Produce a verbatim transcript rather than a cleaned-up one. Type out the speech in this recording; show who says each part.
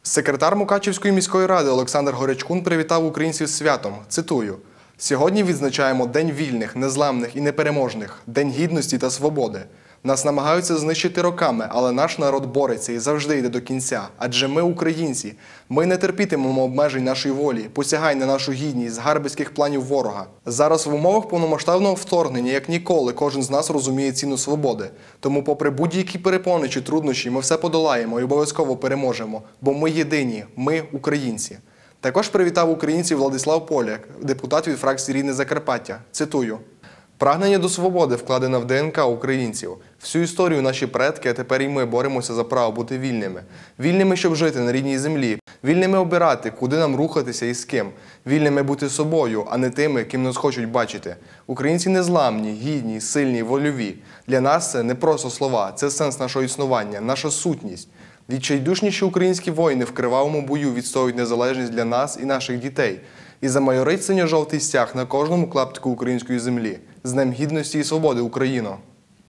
Speaker 1: Секретар Мукачівської міської ради Олександр Горячкун привітав українців з святом. Цитую: «Сьогодні відзначаємо День вільних, незламних і непереможних, День гідності та свободи. Нас намагаються знищити роками, але наш народ бореться і завжди йде до кінця. Адже ми українці. Ми не терпітимемо обмежень нашої волі, посягань на нашу гідність, згарбицьких планів ворога. Зараз в умовах повномасштабного вторгнення, як ніколи, кожен з нас розуміє ціну свободи. Тому попри будь-які перепони чи труднощі, ми все подолаємо і обов'язково переможемо. Бо ми єдині, ми українці». Також привітав українців Владислав Поляк, депутат від фракції «Рідне Закарпаття». Цитую: «Прагнення до свободи вкладено в ДНК українців. Всю історію наші предки, а тепер і ми боремося за право бути вільними. Вільними, щоб жити на рідній землі. Вільними обирати, куди нам рухатися і з ким. Вільними бути собою, а не тими, ким нас хочуть бачити. Українці незламні, гідні, сильні, вольові. Для нас це не просто слова, це сенс нашого існування, наша сутність. Відчайдушніші українські воїни в кривавому бою відстоюють незалежність для нас і наших дітей. І замайорить синьо-жовтий стяг на кожному клаптику української землі. З Днем гідності і свободи, Україно!»